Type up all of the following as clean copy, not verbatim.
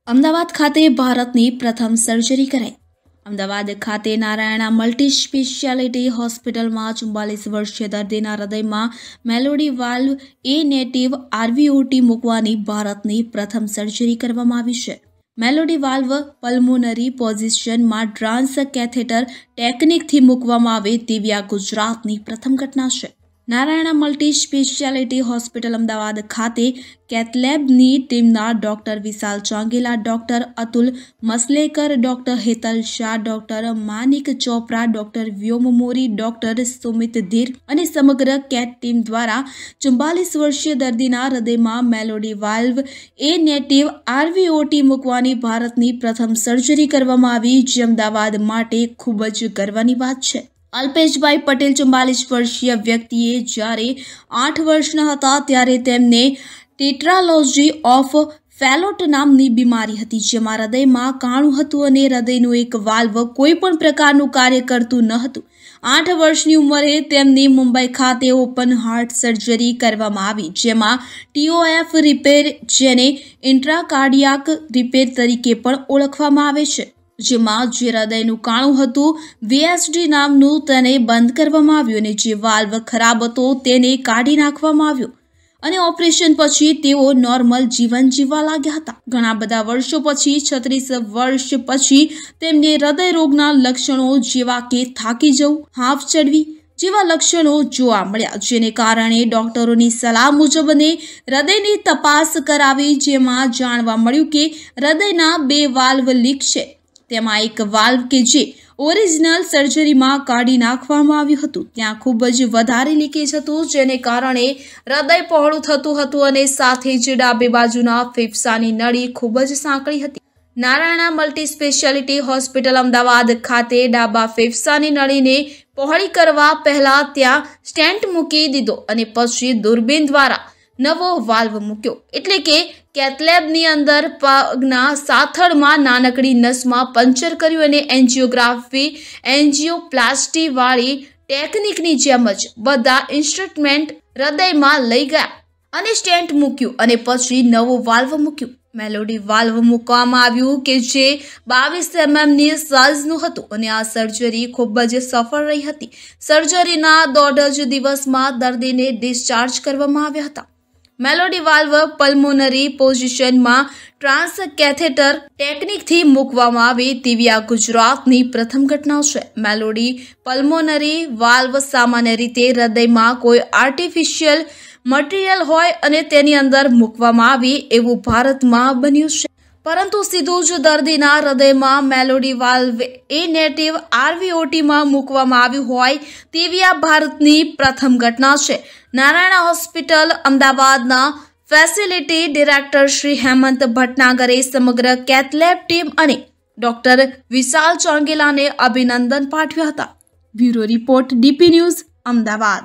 અમદાવાદ ખાતે ભારતની પ્રથમ સર્જરી કરાઈ। અમદાવાદ ખાતે નારાયણા મલ્ટી સ્પેશિયાલિટી હોસ્પિટલમાં 44 વર્ષીય દર્દીના હૃદયમાં મેલોડી વાલ્વ એ નેટિવ આરવીઓટી મૂકવાની ભારતની પ્રથમ સર્જરી કરવામાં આવી છે। મેલોડી વાલ્વ પલ્મોનરી પોઝિશનમાં ટ્રાન્સ કેથેટર ટેકનિકથી મૂકવામાં આવે તેવી આ ગુજરાતની પ્રથમ ઘટના છે। Narayana multi speciality hospital Ahmedabad ખાતે કેથલેબની ટીમના doctor Vishal Changela, doctor Atul Maslekar, doctor Hetal Shah, doctor Manik Chopra, doctor Vyom Mori, doctor Sumit Dhir અને સમગ્ર કેટ ટીમ દ્વારા 44 વર્ષીય દર્દીના હૃદયમાં મેલોડી વાલ્વ એ નેટિવ આરવીઓટી મૂકવાની ભારતની પ્રથમ સર્જરી કરવામાં આવી, જે અમદાવાદ માટે ખૂબ જ ગર્વની વાત છે। અલ્પેશભાઈ પટેલ 44 વર્ષીય વ્યક્તિએ જ્યારે 8 વર્ષના હતા ત્યારે તેમને ટેટ્રાલોજી ઓફ ફેલોટ નામની બીમારી હતી, જેમાં હૃદયમાં કાણું હતું અને હૃદયનું એક વાલ્વ કોઈ પણ પ્રકારનું કાર્ય કરતું ન હતું। 8 વર્ષની ઉંમરે તેમની મુંબઈ ખાતે ઓપન હાર્ટ સર્જરી કરવામાં આવી, જેમાં ટીઓએફ રિપેર, જેને ઇન્ટ્રાકાર્ડિયાક રિપેર તરીકે પણ ઓળખવામાં આવે છે, જેમાં જે હૃદયનું કાણું હતું વીએસડી નામનું તેને બંધ કરવામાં આવ્યું અને જે વાલ્વ ખરાબ હતો તેને કાઢી નાખવામાં આવ્યો અને ઓપરેશન પછી તેઓ નોર્મલ જીવન જીવવા લાગ્યા હતા। ઘણા બધા વર્ષો પછી 36 વર્ષ પછી તેમને હૃદય રોગના લક્ષણો જેવા કે થાકી જવું, હાંફ ચડવી જેવા લક્ષણો જોવા મળ્યા, જેને કારણે ડોક્ટરોની સલાહ મુજબ હૃદયની તપાસ કરાવી, જેમાં જાણવા મળ્યું કે હૃદયના 2 વાલ્વ લીક છે। તેમાં એક વાલ્વ કે જે ઓરિજિનલ સર્જરીમાં કાઢી નાખવામાં આવ્યું હતું, ત્યાં ખૂબ જ વધારે લીકેજ હતું, જેને કારણે હૃદય પહોળું થતું હતું અને સાથે જ ડાબી બાજુના ફેફસાની નળી ખૂબ જ સાંકડી હતી। Narayana multi speciality hospital Ahmedabad ખાતે ડાબા ફેફસાની નળીને પહોળી કરવા પહેલા ત્યાં સ્ટેન્ટ મૂકી દીધો અને પછી દૂરબીન દ્વારા નવો વાલ્વ મૂક્યો, એટલે કે કેથલેબની અંદર પગના સાથળમાં નાનકડી નસમાં પંચર કર્યું અને એન્જિયોપ્લાસ્ટી વાળી ટેકનિકની જેમ જ બધા ઇન્સ્ટ્રુમેન્ટ હૃદયમાં લઈ ગયા અને સ્ટેન્ટ મૂક્યું અને પછી નવો વાલ્વ મૂક્યું। મેલોડી વાલ્વ મૂકવામાં આવ્યું કે જે 22 mmની સાઇઝનું હતું અને આ સર્જરી ખૂબ જ સફળ રહી હતી। સર્જરીના 1.5 દિવસમાં દર્દીને ડિસ્ચાર્જ કરવામાં આવ્યા હતા। મેલોડી વાલ્વ પલ્મોનરી પોઝિશનમાં ટ્રાન્સ કેથેટર ટેકનિકથી મૂકવામાં આવે તેવી આ ગુજરાતની પ્રથમ ઘટના છે। મેલોડી પલ્મોનરી વાલ્વ સામાન્ય રીતે હૃદયમાં કોઈ આર્ટિફિશિયલ મટીરિયલ હોય અને તેની અંદર મૂકવામાં આવે એવું ભારતમાં બન્યું છે, પરંતુ સીધું જ દર્દીના હૃદયમાં મેલોડી વાલ્વ એ નેટિવ આરવીઓટીમાં મૂકવામાં આવ્યું હોય તેવી આ ભારતની પ્રથમ ઘટના છે। નારાયણા હોસ્પિટલ અમદાવાદના ફેસિલિટી ડિરેક્ટર શ્રી હેમંત ભટનાગરે સમગ્ર કેથલેબ ટીમ અને ડોક્ટર વિશાલ ચાંગેલાને અભિનંદન પાઠવ્યા હતા। Bureau report, DP news, Ahmedabad.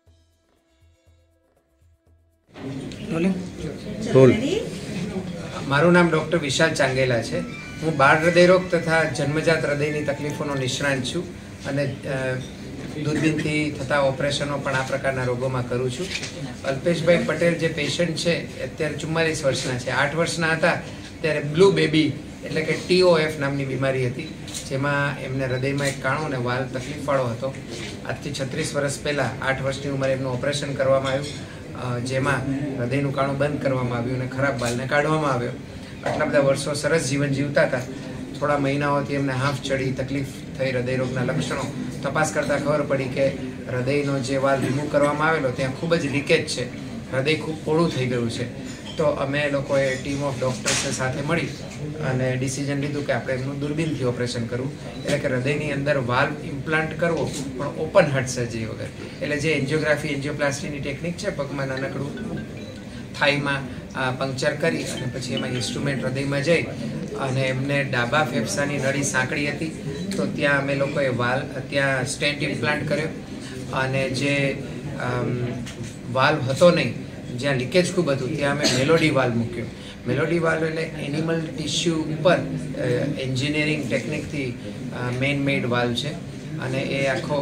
મારું નામ ડૉક્ટર વિશાલ ચાંગેલા છે। હું બાળ હૃદયરોગ તથા જન્મજાત હૃદયની તકલીફોનો નિષ્ણાંત છું અને દૂરબીનથી થતા ઓપરેશનો પણ આ પ્રકારના રોગોમાં કરું છું। અલ્પેશભાઈ પટેલ જે પેશન્ટ છે અત્યારે 44 વર્ષના છે। 8 વર્ષના હતા ત્યારે બ્લુ બેબી એટલે કે TOF નામની બીમારી હતી, જેમાં એમને હૃદયમાં એક કાણો અને વાલ્વ તકલીફવાળો હતો। આજથી 36 વર્ષ પહેલાં 8 વર્ષની ઉંમરે એમનું ઓપરેશન કરવામાં આવ્યું, જેમાં હૃદયનું કાણું બંધ કરવામાં આવ્યું અને ખરાબ વાલ્વને કાઢવામાં આવ્યો। આટલા બધા વર્ષો સરસ જીવન જીવતા હતા। થોડા મહિનાઓથી એમને હાંફ ચડી, તકલીફ થઈ, હૃદયરોગના લક્ષણો તપાસ કરતાં ખબર પડી કે હૃદયનો જે વાલ્વ રિમૂવ કરવામાં આવેલો ત્યાં ખૂબ જ લીકેજ છે, હૃદય ખૂબ પોળું થઈ ગયું છે। તો અમે લોકોએ ટીમ ઓફ ડૉક્ટર્સ સાથે મળી અને ડિસિઝન લીધું કે આપણે એમનું દૂરબીનથી ઓપરેશન કરવું, એટલે કે હૃદયની અંદર વાલ્વ ઇમ્પ્લાન્ટ કરવો પણ ઓપન હાર્ટ સર્જરી વગર, એટલે જે એન્જિયોપ્લાસ્ટીની ટેકનિક છે, પગમાં નાનકડું થાઈમાં પંક્ચર કરી અને પછી એમાં ઇન્સ્ટ્રુમેન્ટ હૃદયમાં જઈ અને એમને ડાબા ફેફસાની નળી સાંકડી હતી, તો ત્યાં અમે લોકોએ ત્યાં સ્ટેન્ટ ઇમ્પ્લાન્ટ કર્યો અને જે વાલ્વ હતો નહીં, જ્યાં લીકેજ ખૂબ હતું, ત્યાં અમે મેલોડી વાલ્વ મૂક્યો। મેલોડી વાલ્વ એટલે એનિમલ ટિશ્યુ ઉપર એન્જિનિયરિંગ ટેકનિકથી મેન મેડ વાલ્વ છે અને એ આખો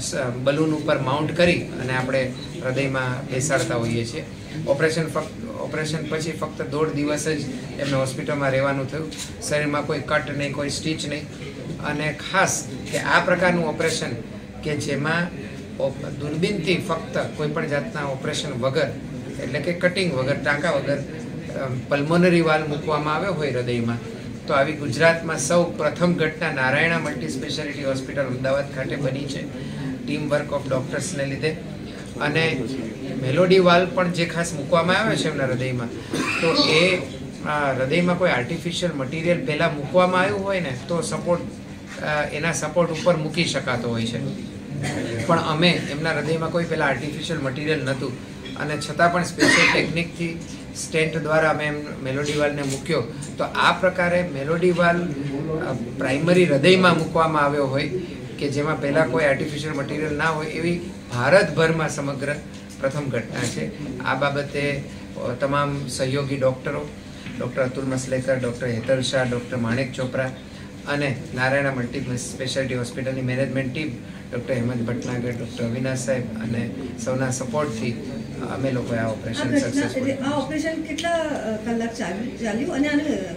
બલૂન ઉપર માઉન્ટ કરી અને આપણે હૃદયમાં બેસાડતા હોઈએ છીએ। ઓપરેશન ફક્ત ઓપરેશન પછી ફક્ત 1.5 દિવસ જ એમને હોસ્પિટલમાં રહેવાનું થયું. શરીરમાં કોઈ કટ નહીં, કોઈ સ્ટીચ નહીં. અને ખાસ કે આ પ્રકારનું ઓપરેશન કે જેમાં દૂરબીનથી ફક્ત કોઈ પણ જાતના ઓપરેશન વગર, એટલે કે કટિંગ વગર, ટાંકા વગર પલ્મોનરી વાલ્વ મૂકવામાં આવ્યો હોય હૃદયમાં, તો આવી ગુજરાતમાં સૌ પ્રથમ ઘટના Narayana multi speciality hospital Ahmedabad ખાતે બની છે, ટીમ વર્ક ઓફ ડૉક્ટર્સને લીધે. અને મેલોડી વાલ્વ પણ જે ખાસ મૂકવામાં આવ્યો છે એમના હૃદયમાં, તો એ હૃદયમાં કોઈ આર્ટિફિશિયલ મટીરિયલ પહેલાં મૂકવામાં આવ્યું હોય ને તો એના સપોર્ટ ઉપર મૂકી શકાતો હોય છે. પણ અમે એમના હૃદયમાં કોઈ પહેલાં આર્ટિફિશિયલ મટીરિયલ નહોતું અને છતાં પણ સ્પેશિયલ ટેકનિકથી સ્ટેન્ટ દ્વારા અમે મેલોડી વાલ્વને મૂક્યો. તો આ પ્રકારે મેલોડી વાલ્વ પ્રાઇમરી હૃદયમાં મૂકવામાં આવ્યો હોય કે જેમાં પહેલાં કોઈ આર્ટિફિશિયલ મટીરિયલ ના હોય, એવી ભારતભરમાં સમગ્ર પ્રથમ ઘટના છે. આ બાબતે તમામ સહયોગી ડૉક્ટરો, doctor Atul Maslekar, doctor Hetal Shah, doctor Manek Chopra અને નારાયણા મલ્ટી સ્પેશિયાલિટી હોસ્પિટલની management team, doctor Hemant Bhatnagar, doctor Avinash સાહેબ અને સૌના સપોર્ટથી અમે લોકોએ આ ઓપરેશન સક્સેસફુલ. આ ઓપરેશન કેટલા કલાક ચાલ્યું અને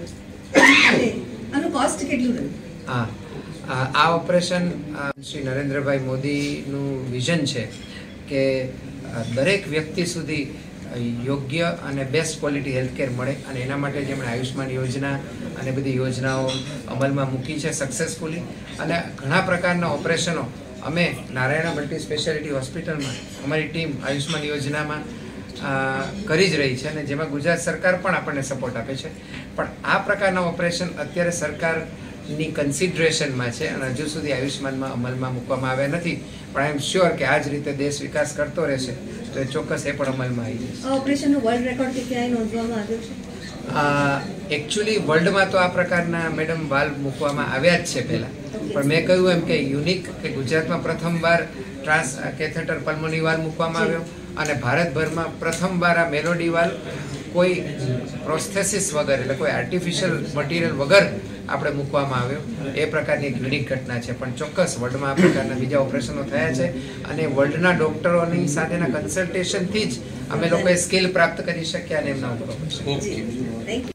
આનું કોસ્ટ કેટલું રહ્યું? હા, આ ઓપરેશન શ્રી નરેન્દ્રભાઈ મોદીનું વિઝન છે કે દરેક વ્યક્તિ સુધી યોગ્ય અને બેસ્ટ ક્વોલિટી હેલ્થકેર મળે, અને એના માટે જેમણે આયુષ્માન યોજના અને બધી યોજનાઓ અમલમાં મૂકી છે સક્સેસફુલી. અને ઘણા પ્રકારના ઓપરેશનો અમે નારાયણા મલ્ટી સ્પેશિયાલિટી હોસ્પિટલમાં અમારી ટીમ આયુષ્માન યોજનામાં કરી જ રહી છે, અને જેમાં ગુજરાત સરકાર પણ આપણને સપોર્ટ આપે છે. પણ આ પ્રકારના ઓપરેશન અત્યારે સરકારની કન્સિડરેશનમાં છે અને હજુ સુધી આયુષ્માનમાં અમલમાં મૂકવામાં આવ્યા નથી. પણ આઈ એમ શ્યોર કે આ જ રીતે દેશ વિકાસ કરતો રહેશે તો એ ચોક્કસ એ પણ અમલમાં આવી જશે. આ ઓપરેશનનો વર્લ્ડ રેકોર્ડ ક્યાંય નોંધવામાં આવ્યો છે? એકચ્યુઅલી વર્લ્ડમાં તો આ પ્રકારના મેડમ વાલ્વ મૂકવામાં આવ્યા જ છે પહેલાં, પણ મેં કહ્યું એમ કે યુનિક કે ગુજરાતમાં પ્રથમવાર ટ્રાન્સ કેથેટર પલ્મોનરી વાલ્વ મૂકવામાં આવ્યો અને ભારતભરમાં પ્રથમવાર આ મેલોડી વાલ્વ કોઈ પ્રોસ્થેસિસ વગર, એટલે કોઈ આર્ટિફિશિયલ મટીરિયલ વગર આપણે મૂકવામાં આવ્યો. એ પ્રકારની એક યુનિક ઘટના છે. પણ ચોક્કસ વર્લ્ડમાં આ પ્રકારના બીજા ઓપરેશનો થયા છે અને વર્લ્ડના ડૉક્ટરોની સાથેના કન્સલ્ટેશનથી જ અમે લોકોએ સ્કિલ પ્રાપ્ત કરી શક્યા અને એમના ઉપર ઓપરેશન.